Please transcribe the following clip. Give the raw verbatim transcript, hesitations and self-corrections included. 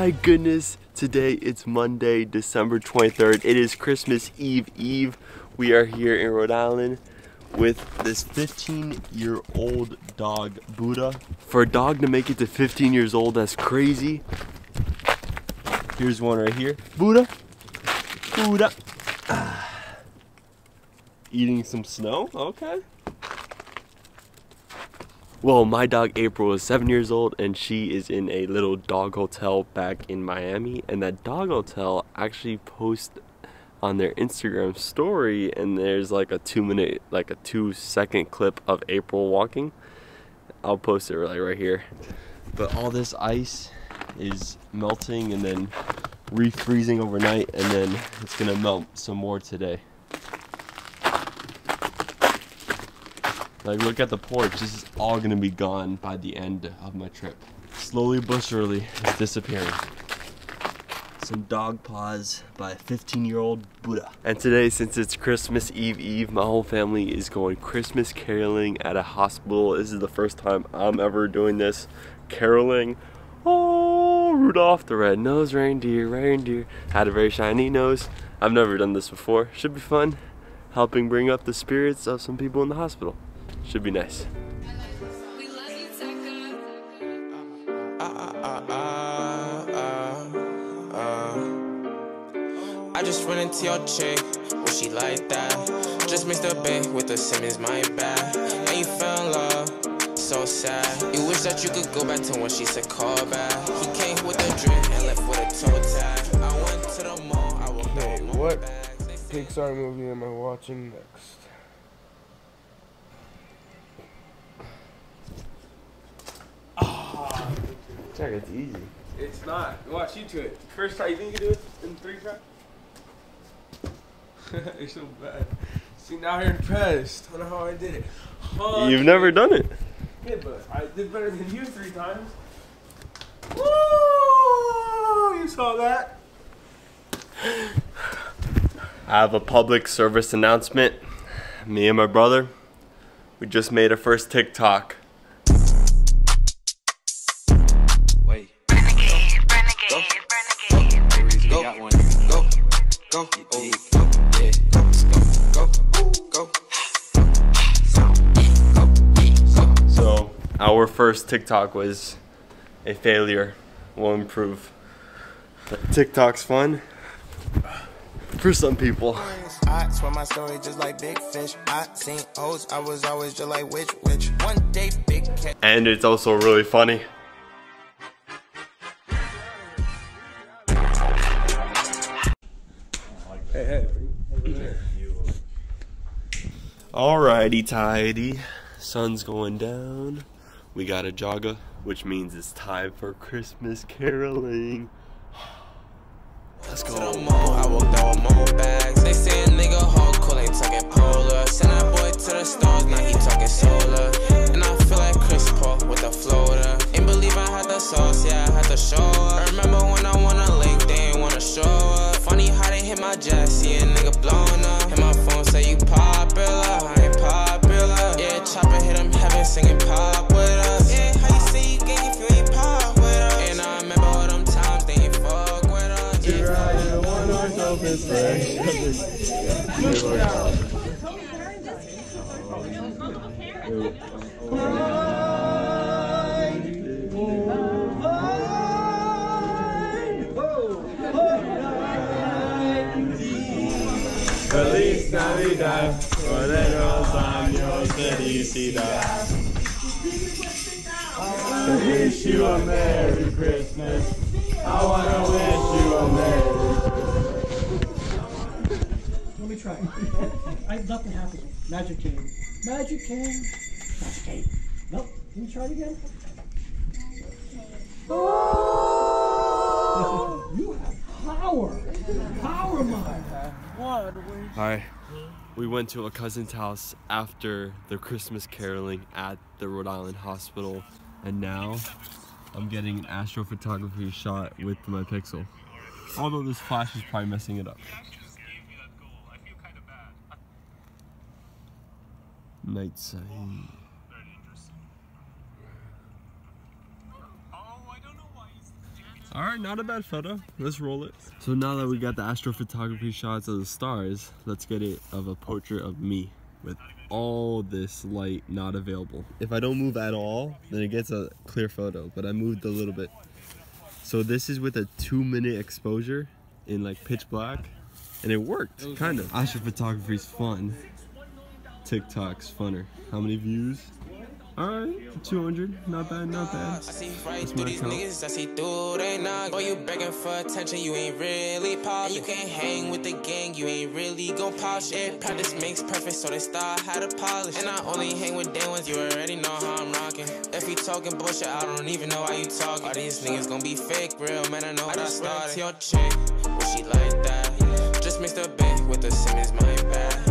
my goodness, today it's Monday, December twenty-third. It is Christmas Eve Eve. We are here in Rhode Island with this fifteen year old dog, Buddha. For a dog to make it to fifteen years old, that's crazy. Here's one right here. Buddha. Buddha. Ah. Eating some snow? Okay. Well, my dog April is seven years old and she is in a little dog hotel back in Miami. And that dog hotel actually posts on their Instagram story, and there's like a two minute, like a two second clip of April walking. I'll post it like right here. But all this ice is melting and then refreezing overnight, and then it's gonna melt some more today. Like, look at the porch. This is all gonna be gone by the end of my trip. Slowly but surely, it's disappearing. Some dog paws by a fifteen year old Buddha. And today, since it's Christmas Eve Eve, my whole family is going Christmas caroling at a hospital. This is the first time I'm ever doing this. Caroling. Oh, Rudolph the red-nosed reindeer, reindeer had a very shiny nose. I've never done this before. Should be fun. Helping bring up the spirits of some people in the hospital. Should be nice. I just run into your chick, was she like that? Just mixed a bit with the Simmons, my bad. And you fell in love, so sad. You wish that you could go back to when she said call back. He came with a drink and left with a toe tag. I went to the mall, I walked Hey, home. what Pixar movie am I watching next? Oh, Jack, it's easy. It's not. Watch, you do it. First try. You think you can do it in three tries? You're so bad. See, now you're impressed. I don't know how I did it. Oh, You've never done it. Yeah, but I did better than you three times. Woo! You saw that? I have a public service announcement. Me and my brother, we just made our first TikTok. Wait. Renegade, renegade, renegade. Go, got one. Go, go, go, yeah. Go, go, go. So, our first TikTok was a failure. We'll improve. But TikTok's fun for some people. I swear my story just like big fish. I seen hoes, I was always just like witch, witch. One day big cat. And it's also really funny. Hey, hey. Alrighty tidy. Sun's going down. We got a jogger, which means it's time for Christmas caroling. Let's go. To the mall, I walked out with more bags. They say a nigga hard cool ain't talking polar. Send that boy to the stars, now he talking solar. And I feel like Chris Paul with a floater. Ain't believe I had the sauce, yeah, I had to show up. Remember when I wanna link, they ain't wanna show up. Funny how they hit my jet, see a nigga blowing up. Hit my phone, say you popular, I ain't popular. Yeah, chopper hit him heaven, singing pop with us. Yeah, how you say you gang if you ain't pop with us? And I remember all them times they ain't fuck with us. Yeah. Feliz Navidad, buenos años, felicidad. I wish you a Merry Christmas. I wanna wish you a Merry Christmas. Let me try. I, nothing happens. Magic cane. Magic cane. Magic cane. Nope. Can you try it again? Oh! You have power. Power, mine. Hi. We went to a cousin's house after the Christmas caroling at the Rhode Island hospital, and now I'm getting an astrophotography shot with my Pixel. Although this flash is probably messing it up. Night side. All right, not a bad photo. Let's roll it. So now that we got the astrophotography shots of the stars, let's get it of a portrait of me with all this light not available. If I don't move at all, then it gets a clear photo, but I moved a little bit. So this is with a two minute exposure in like pitch black, and it worked, it kind of. Astrophotography is fun. TikTok's funner. How many views? Alright, two hundred, not bad, not bad. I see right through these niggas, I see through they knock. Boy, you begging for attention, you ain't really poppin'. You can't hang with the gang, you ain't really gon' pop shit. Practice makes perfect, so they start how to polish. And I only hang with day ones, you already know how I'm rockin'. If you talking bullshit, I don't even know how you talkin'. All these niggas gon' be fake, real man, I know how to start. Your chick, well, she like that. Just mixed a bit with the Simmons, my bad.